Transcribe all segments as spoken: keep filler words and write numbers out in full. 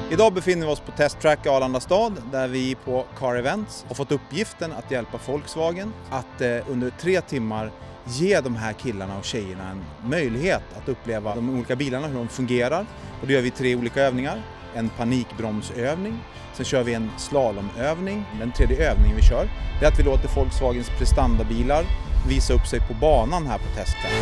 Idag befinner vi oss på Test Track Arlanda stad där vi på Car Events har fått uppgiften att hjälpa Volkswagen att eh, under tre timmar ge de här killarna och tjejerna en möjlighet att uppleva de olika bilarna, hur de fungerar. Och då gör vi tre olika övningar. En panikbromsövning, sen kör vi en slalomövning. Den tredje övningen vi kör är att vi låter Volkswagens prestandabilar visa upp sig på banan här på Test Track.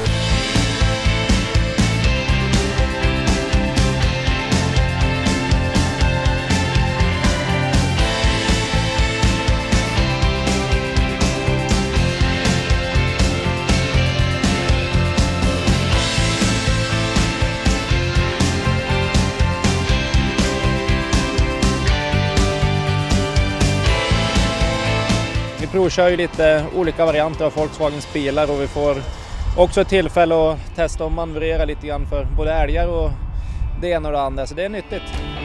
Vi provkör ju lite olika varianter av Volkswagens bilar och vi får också ett tillfälle att testa och manövrera lite grann för både älgar och det ena och det andra, så det är nyttigt.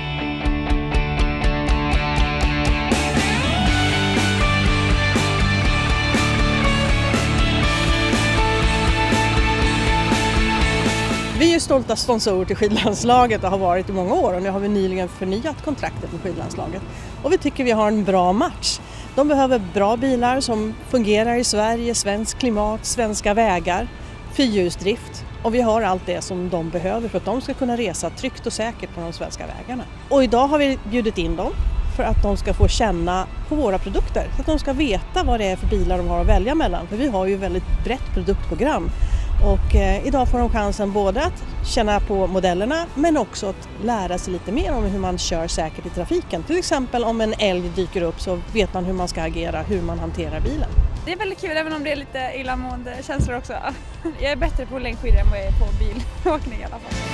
Vi är stolta sponsorer till skidlandslaget och har varit i många år och nu har vi nyligen förnyat kontraktet med skidlandslaget. Och vi tycker vi har en bra match. De behöver bra bilar som fungerar i Sverige, svensk klimat, svenska vägar, fyrhjulsdrift. Och vi har allt det som de behöver för att de ska kunna resa tryggt och säkert på de svenska vägarna. Och idag har vi bjudit in dem för att de ska få känna på våra produkter. Så att de ska veta vad det är för bilar de har att välja mellan. För vi har ju väldigt brett produktprogram. Och eh, idag får de chansen både att känna på modellerna men också att lära sig lite mer om hur man kör säkert i trafiken. Till exempel om en älg dyker upp så vet man hur man ska agera, hur man hanterar bilen. Det är väldigt kul även om det är lite illamående känslor också. Jag är bättre på längdskidor än vad jag är på bilåkning i alla fall.